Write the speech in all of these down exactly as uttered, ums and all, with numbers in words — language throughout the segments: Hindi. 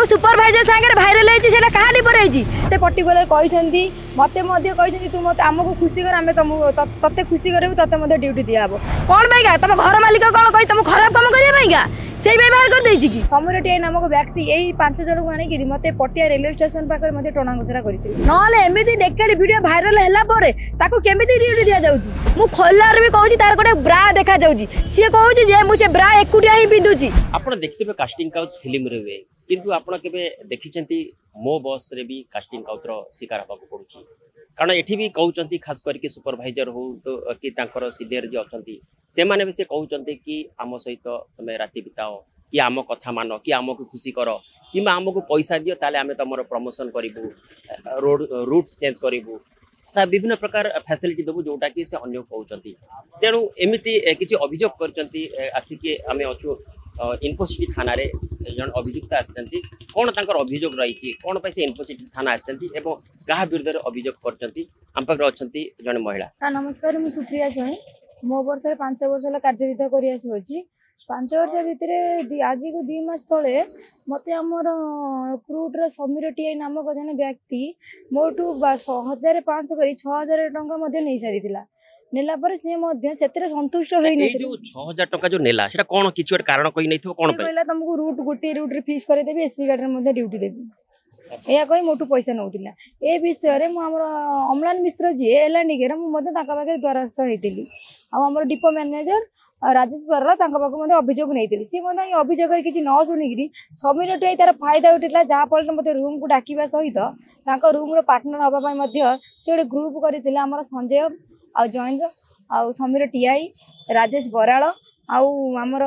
जो सुपरवाइजर सागर भाइराल है कहानी पर है पर्टिकुलर कहते मत तू मत आमको खुशी कर आम तुम ते खुशी करूँ ते ड्यूटी दिहब कौन पाइका तुम घर मालिक कौन कही तुम खराब कम करवाइका से व्यवहार कर देछि कि समर टी नामक व्यक्ति यही पांच जन को आनिक मत पटिया रेलवे स्टेशन पाखे मत टणा घोषरा करते ना एमती डेकेड वीडियो भाइराल है केमी ड्यूटी दि जाऊँगी मु खोलार भी कहूँ तार गोटे ब्रा देखा जाऊँगी सी कहूँ जे मुझे ब्रा एकुटिया ही पिंधुची आपण देखिथिबे कास्टिंग काउच फिल्म रे वे किंतु आपण केबे देखिचंती मो बॉस रे भी कास्टिंग काउच रो शिकार होबा पड़ुची कारण एठी भी कहउचंती खास करके सुपरवाइजर हो तो कि तांकर सीनियर जे अचंती से माने भी से कहउचंती कि आम सहित तमे राति बिताओ कि आम कथा मानो कि आमको खुशी करो कि आमको पैसा दियो ताले आमे तमरो प्रमोशन करिवु रोड रूट चेंज करिवु ता विभिन्न प्रकार फैसिलिटी देबु जोटा कि से अन्य कहउचंती तेनु एमिति किछि अभियोग करचंती आसिके आमे अछु इन्फोसिटी थाना रे जन अभियुक्त आछंती कोन तांकर अभियोग रहिछि कोन पै से इन्फोसिटी थाना आछंती एवं कहा विरुद्ध रे अभियोग करचंती हम पाखरे अछंती जन महिला। नमस्कार मु सुप्रिया सोई मो वर्ष पांच वर्ष कार्यरत करि आसी होछि पांच वर्ष भितर आज को दी मास तले मत आमर क्रूट्र समीर टी नामक जन व्यक्ति मोटू हजार पाँच कर छः हजार टाँचा नहीं सारी नेला पर से मध्य सेतरे संतुष्ट होई नै जो छह हजार टका जो नेला सेटा कोन किछु कारण कहि नै थो कोन पे कहला तुमको रूट गोटे रूट रे फिक्स करे देबी एसी गार्ड रे मध्ये ड्यूटी देबी एया कहि मोटू पैसा नउतिला ए विषय रे मु हमर अमलान मिश्र जी एलानी के मु मध्ये ताका बाके द्वारस्थ हेतिली आ हमर डिपो मैनेजर राजेश बराला ताका बाके मध्ये अभियोग नैतिली से मध्ये अभियोग किछि न सुनिगिरी समीर टी तार फायदा उठिला जहा पळ मध्ये रूम को डाकिबा सहित ताका रूम रो पार्टनर होबा पय मध्ये से गोटे ग्रुप करथिले हमर संजय आ जॉइन आ समीर टीआई राजेश बराल आमर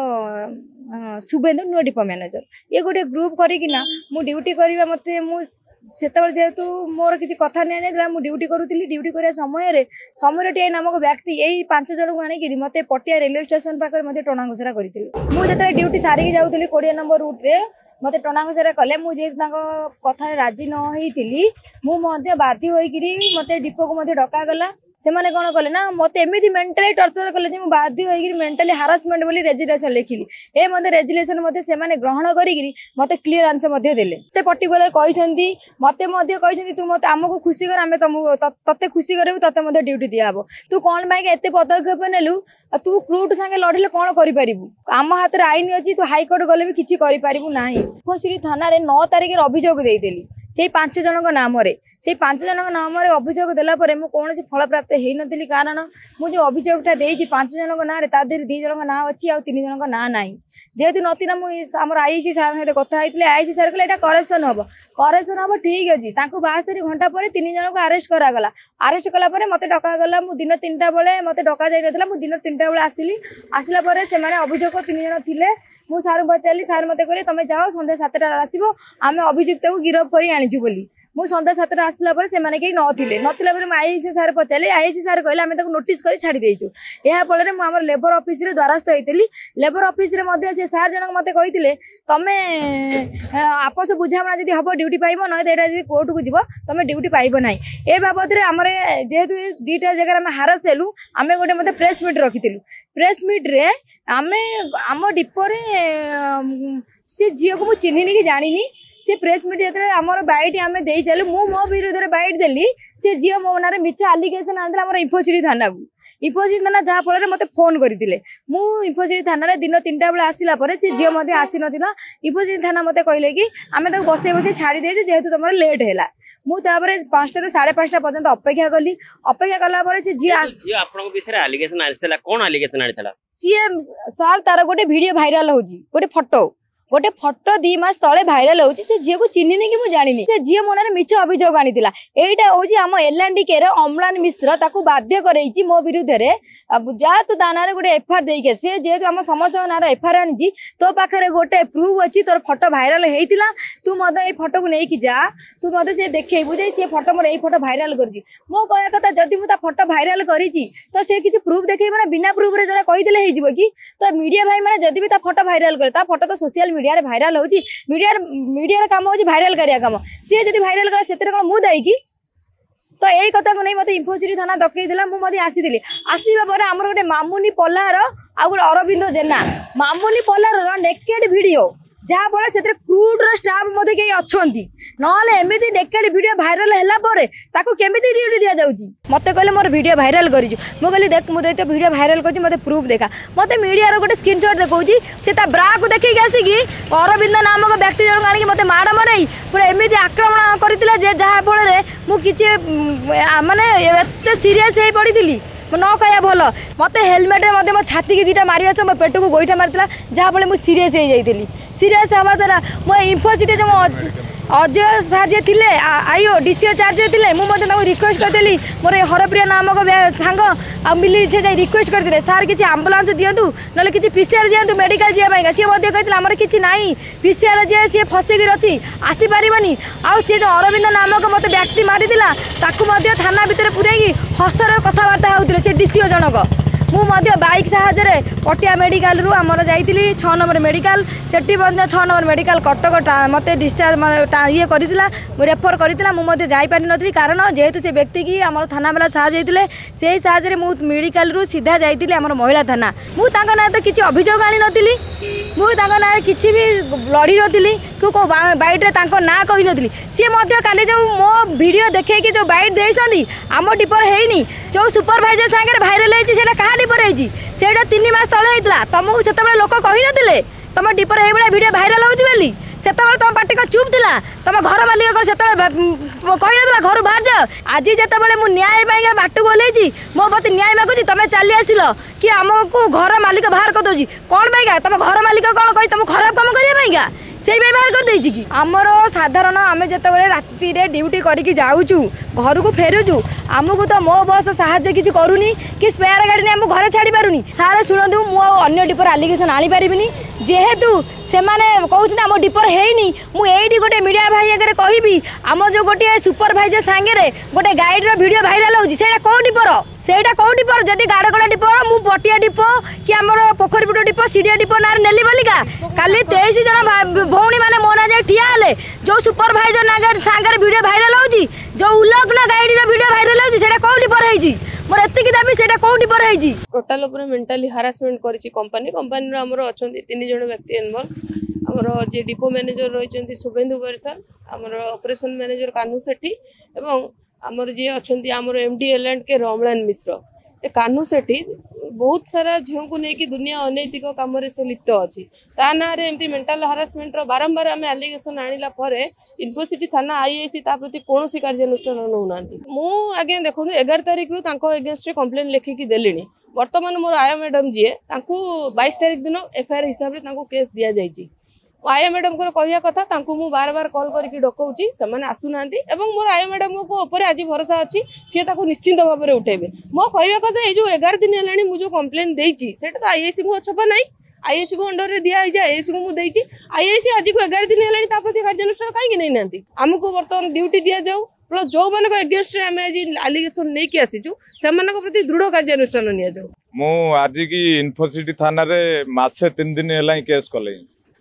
शुभेंदु नुआ डिपो मैनेजर ये गोटे ग्रुप करिकिना मु ड्यूटी करबा मते मु सेतबेल जेतु मोर किछि कथा नै नै मु ड्यूटी करूतिली ड्यूटी करिया समय रे समीर टीआई नामक व्यक्ति एही पांच जन को आनिक मते पटिया रेलवे स्टेशन पाखे मते टणा घोषरा करथिले मु जते ड्यूटी सारी जाउतिली बीस नंबर रूट रे मते टणा घोषरा कले मु जे तांको कथा राजी न होइतिली मु मध्ये बाध्य होइकिरी मते डिपो को मध्ये डका गला से माने कौन कले ना मत एमती मेंटली टर्चर कले जे बाध्य होइकिरी मेंटली हारासमेंट बोली रेजिग्नेशन लिखिली ए मते रेजिग्नेशन मते से माने ग्रहण करिकिरी मते क्लियर आंसर मते देले ते पर्टिकुलर कहिसंती मते मते कहिसंती तू मते आमको खुशी कर आमे तुम तते खुशी करू तते मते ड्यूटी दियाबो तू कोन बाइक एते पदक्षेप नेलु तू क्रूट संगे लढिले कोन करि परिबु आम हाथ रे आईन अछि तू हाई कोर्ट गले भी किछि करि परिबु नाही फसिरी थाना रे नौ तारिख रे अभियोग देई देली से पांच जनक नाम रे से पांच जनक नाम रे अभियोग देला परे मु कोनसी फल प्राप्त हेई नथिली कारण मु जो अभियोगटा देइछि पांच जनक ना रे ता देर दि जनक ना अछि आ तीन जनक ना नाही जेतु नथिना मु हमर आईसी सर सहित कथा हैतले आईसी सर कहले एटा करप्शन हबो करप्शन हबो ठीक अछि तांको बास्तरी घंटा परे तीन जनक अरेस्ट करा गला अरेस्ट कला परे मते डका गला मु दिन तीनटा बेले मते डका जाई नथिला मु दिन तीनटा बेले आसिली आसिला परे से माने अभियोग तीन जन थिले मु सार पचाली सार मते करे तमे जाओ संध्या सातटा आसीबो आमे अभियुक्त को गिरफ करी आनिछु बोली मु संध्या सातटा आसला पर से माने के नथिले नथिला पर आईसी सर पचाली आईसी सर कहले आमे ताको नोटिस करी छाडी देइछु एहा पळे मु हमर लेबर ऑफिस रे द्वारस्थ हेतिली लेबर ऑफिस रे मध्ये से सार जनक मते कहितिले तमे आपस बुझामणा जदी हबो ड्यूटी पाइबो न एटा जदी कोर्ट को जिवो तमे ड्यूटी पाइबो नाही ए बाबत रे हमरे जेहेतु दीटा जगह में हारस हेलु आमे गोटे मते प्रेस मीट रखितिलु प्रेस मीट रे आमे आम डिपो रे से झियो को मु चिन्हिनी कि जानिनी से प्रेस मीट जतरे हमर बाइट आमे देई चलु मु मो विरुद्ध रे बाइट देली से झियो मो नारे मिछा एलिगेशन आंदला हमर इन्फोसिटी थाना को इन्फोसिटी थाना जहा फल रे मते फोन करथिले मु इन्फोसिटी थाना रे दिन तीनटा बेला आसिला परे से झियो मध्ये आसी नथिला इन्फोसिटी थाना मते कहले कि आमे ताको बसे बसे छाडी देजे जेहेतु तमर लेट हेला मु ताबरे पाँचटा रे साढ़े पाँचटा पर्यंत अपेक्षा कली अपेक्षा कला परे से झियो झियो आपन विषय एलिगेशन आइसला कोन एलिगेशन आइतला सीएम सर तार गोटे वीडियो भाइराल होजी गोटे फोटो गोटे फोटो दी मास तले भाइराल होची से झियो को चिन्हिनी कि मु जानिनी से झियो मोनारे मिछ अभियोग आनितिला एइटा होची हम एलएनडी के रे अमलान मिश्र ताकू बाध्य करैची मो विरुद्ध रे जा तो दाना रे गोटे एफआर देई के से जेतु हम समस्त नार एफआर आनिची तो पाखरे गोटे प्रूफ अछि तोर फोटो भाइराल हेइतिला तू मद ए फोटो को नेकी जा तू मद से देखैबु जे से फोटो मोर ए फोटो भाइराल करची मो कहया कथा जदी मु ता फोटो भाइराल करिची तो से किछि प्रूफ देखै माने बिना प्रूफ रे जरा कहि देले हे जिवो कि तो मीडिया भाई माने जदी भी ता फोटो भाइराल करे ता फोटो तो सोशल मीडिया रे भाइराल होची मीडिया मीडिया रे काम होची भाइराल करिया काम से जदी भाइराल करे सेते कोन मु दाई की तो यही कथा को नहीं मत इन्फोसिटी थाना डकई देला मु मदी आसीथिली आसीबा पर हमर गोटे मामुनी पल्लार आ गोटे अरविंद जेना मामुनी पल्लार नेकेड वीडियो जहाँ फल से क्रूड्र स्टाफ मध्य कई अच्छा ना एमती नेकेड वीडियो भाइराल है केमी ड्यूटी दि जाऊँगी मत कहले मोर वीडियो भाइराल कर कहली देख मुझे तो वीडियो भाइराल कर मत प्रूफ देखा मत मीडिया गोटे स्क्रीनशॉट देखी से ब्रा को देखिक आसिक अरविंद नामक व्यक्ति जन आनिक मत माड़ मरई पूरा एमती आक्रमण करते जहाँफल मुझे माने एत सीरीयस हो पड़ी न कह भल मत हेलमेट मो छाती की दीटा मारे मो पेट को गोईठा मारता जहाँफल मुझे सीरीयस हो जाती सीरीयस हवा द्वारा मो इन्फोसिटी जो अजय सार जे थिले आईओ डीसीओ चार्ज थे मुझे रिक्वेस्ट करी मोर हरप्रिया नामक सांग आ मिली से जाए रिक्वेस्ट करते सार किसी आम्बुलांस दिंतु ना कि पीसीआर दिंतु मेडिकल जावाई सी कहते आमर कि ना पीसीआर जी सी फसिक अच्छी आसीपारनी आउ सी जो अरविंद नामक मत व्यक्ति मारिला थाना भितर पूरे हसर कथबार्ता होते से डीसीओ जनक मुझे बाइक साहाଯ୍ୟରେ पटिया मेडिकल रु आमर जाइली छः नंबर मेडिकल सेठी छः नंबर मेडिकल कटक मत डिस्चार्ज ये करता रेफर करता मुझे जापारि नी कारण जेहेतु से व्यक्ति की आम थाना वाला साहय होते से साहय मेडिकल रु सीधा जाइली आम महिला थाना मुझे ना तो किसी अभियोग आनी नी मुझे ना कि भी लड़ी नी कि बैट्रे ना कही नी सी काली जो मो वीडियो देखे कि जो बैट देती आम डिपर है जो सुपरभाइजर सागर भाइराल है क्या डिपर है तीन मास तले होता तुमको से लोक कही नथिले तुम डिपर ये वीडियो भाइराल होली से तुम पार्टी का चुप थिला तुम घर मालिक से कही ना घर बाहर जाओ आज जिते मुझे न्याय बाट को ओल्लैची मो प्रति न्याय मागुची तुम चली आसिल कि आमको घर मालिक बाहर कर दूसरी कौन पाइगा तुम घर मालिक कौन कही तुम खराब काम करने से बाहर कर देछि कि आमर साधारण आम जिते राति ड्यूटी करके जाऊँ घर को फेरुचु आमको तो मो बस साहाଯ୍य किसी करूनी कि स्पेयर गाड़ी आम घर छाड़ी पारुनी सारे शुणु मुझे डिपर आलिगेसन आनी पारिनी जेहेतु से कहते आम डिपर है मुझे गोटे मीडिया भाई आगे कहबी आम जो गोटे सुपरभाइजर सांगे गोटे गाइड वीडियो भाइराल होता कौ डिपर सेटा कौ डिपर जदि गाड़कड़ा डिपर मु पटिया डिप कि आमर पोखरीपुट डिप सीडिया डिप ना नेली बोलिका काली तेईस जन भौणी मैंने मो ना ठिया हेले जो सुपरभाइजर सांगे वीडियो भाइराल हो जो उल्लग्न गाइड वीडियो भाइराल होता कौ डिपर है मोर एतिक दाबी सेटा कौ डिपर है टोटाल ऊपर मेंटली हारासमेंट करिछि कंपनी कंपनी रो हमर अछंती तीन जण व्यक्ति इन्वॉल्व हमर जे डिपो मैनेजर रहिचंती शुभेंदु बरसाल हमर ऑपरेशन मैनेजर कान्हू सेठी एवं हमर जे अछंती हमर एमडी एलएंड के रमलान मिश्र ए कान्हू सेठी बहुत सारा झील को लेकिन दुनिया अनैतिक कम से लिप्त अच्छी ता ना एमती मेंटल हारासमेंट बारंबार आम आलिगेसन आनिला परे इन्फोसिटी थाना आईआईसी ता प्रति कौन कार्यानुष्ठान नौना मु आगे देखो एगार तारिख रु तांको एगेंस्ट कंप्लेन लिखिकी देलिनी वर्तमान मोर आया मैडम जी बाईस तारिख दिन एफआईआर हिसाब से केस दि जाइए आया मैडम को कहया कथा तांको मु बार बार कॉल करके डकौची से आसुना मोर आया मैडम को ऊपर आज भरोसा अच्छी सी निश्चिंत भाव में उठेबे मो कहया कथा ये जो एगार दिन है मुझे कंप्लेन देती तो आईआईसी को छपा ना आईआईसी को अंडर दिया आईआईसी को मुझे आईआईसी आज को एगार दिन है प्रति कार्यानुष्ठान कहीं नहीं ना आमको बर्तमान ड्यूटी दि जाऊ प्लस जो मान एगेंस्ट आम आज आलिगेसन नहीं आसीचु से प्रति दृढ़ कार्यानुष्ठान नि जाऊ मु आज की इन्फोसिटी थाना रे मासे तीन दिन है केस कले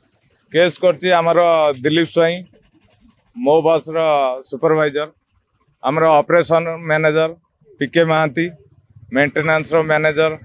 केस करछि हमर दिलीप स्वाई मो बस रो सुपरवाइजर हमर operation manager PK Mahanti maintenance रो मैनेजर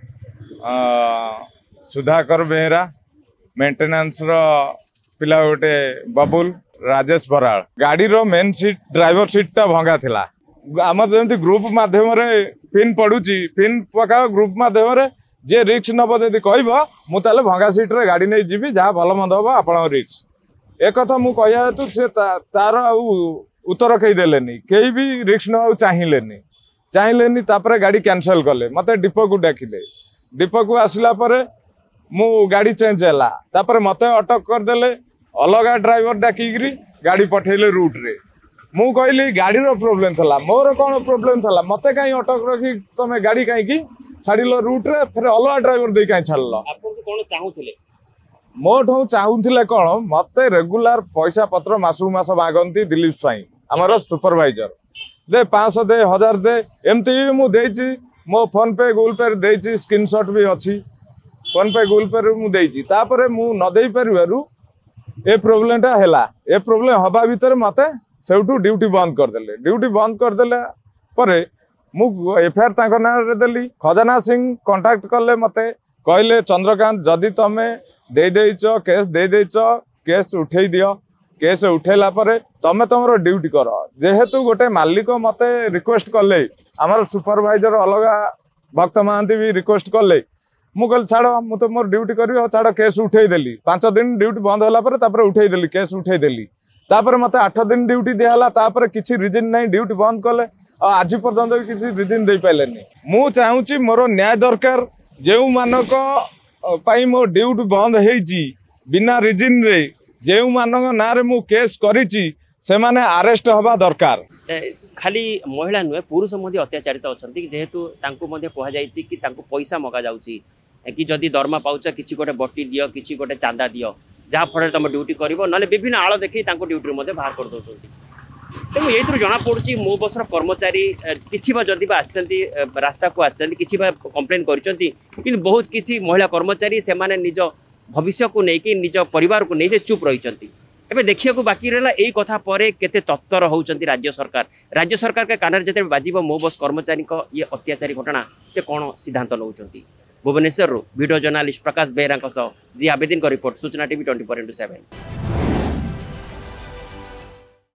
सुधाकर बेहरा मेंटेनेंस रो पिला गोटे बबुल राजेश बराल गाड़ी रो मेन सीट ड्राइवर सीट टा भंगा थिला आम जमी ग्रुप माध्यम पिन पड़ुची पिन पका ग्रुप माध्यम जे रिक्स नब जदि कह मुझे भंगा सीट रे गाड़ी नहीं जीवी जहाँ भल मंद हम आप रिक्स एक कथा मु कहया हेतु से तार उत्तर कही देलेनी कहीं भी रिक्स नवा चाहिए चाहिए तापर गाड़ी कैंसल कले मत डिपो को डाकिले डिपो को आसला मु गाड़ी चेंज है मत अटक करदे अलग ड्राइवर डाकिकी गाड़ी पठेले रूट रे मु कहली गाड़ी रो प्रोब्लेम था मोर कौन प्रोब्लेम था मत कहीं अटक रखी तुम गाड़ी कहीं छाड़िल रूट रे फिर अलग ड्राइवर दे कहीं छाड़ल कौन चाहूले मोठू चाहूले कौन मत रेगुलर पैसा पत्र मासू मास मागंती दिलीप स्वाई आमर सुपरवाइजर दे पाँच दे हजार दे एमती मुझे मो फोन पे गूगल पे देती स्क्रीनशॉट भी अच्छी फोन पे गूगल पे मुझे तापर मु न दे पारू ए प्रोब्लेम टा है ए प्रोब्लेम हवा भितर मत सेठू ड्यूटी बंद करदे ड्यूटी बंद करदे पर मु एफआईआर तांको ना देली खजाना सिंह कांटेक्ट कले मते कहले चंद्रकांत जदि तमे दे देइछ केस दे देइछ केस उठे दियो केस उठेला परे तमे तुम ड्यूटी कर जेहेतु गोटे मालिक मते रिक्वेस्ट कले आमर सुपरवाइजर अलगा भक्त महांती भी रिक्वेस्ट कले मु कहल छाड़ मु तो मोर ड्यूटी करी छाड़ केस उठे देली पांच दिन ड्यूटी बंद होला परे तापर उठे देली केस उठे देली तापर मते आठ दिन ड्यूटी दिहला तापर किछि रीजन नहीं ड्यूटी बंद कले आज पर्यंत किछि रीजन दे पाइलेनी मु चाहूची मोर न्याय दरकार जेउ मानक पाई मो ड्यूटी बंद हेची बिना रीजन रे जेउ मानक ना रे मु केस करिची से माने अरेस्ट हवा दरकार खाली महिला नुहे पुरुष मध्य अत्याचारित अछंती जेहेतु तांको मध्य कहा जायछि कि तांको पैसा मगा जाउची कि जदि दरमा पाउछ किछि गोटे बट्टी दियो किछि गोटे चांदा दियो जहाँ फल तुम ड्यूटी कर ना विभिन्न आड़ देखी ड्यूटी बाहर कर दौरान तेणु ये जना पड़ी मो बसर कर्मचारी किसी जदि आसती रास्ता को आसती किसी कंप्लेन कर बहुत किसी महिला कर्मचारी से निज भविष्य को लेकिन निज परिवार को नहीं चुप रही एबे देखिए बाकी रहा यही कथा पर केते तत्पर होउचंती राज्य सरकार राज्य सरकार के कान जिते बाजिबो मो बस कर्मचारी ये अत्याचारी घटना से कौन सिद्धांत नौकरी भुवनेश्वर वीडियो जर्नालीस्ट प्रकाश बेहरा जी आवेदन रिपोर्ट सूचना TV twenty four into seven.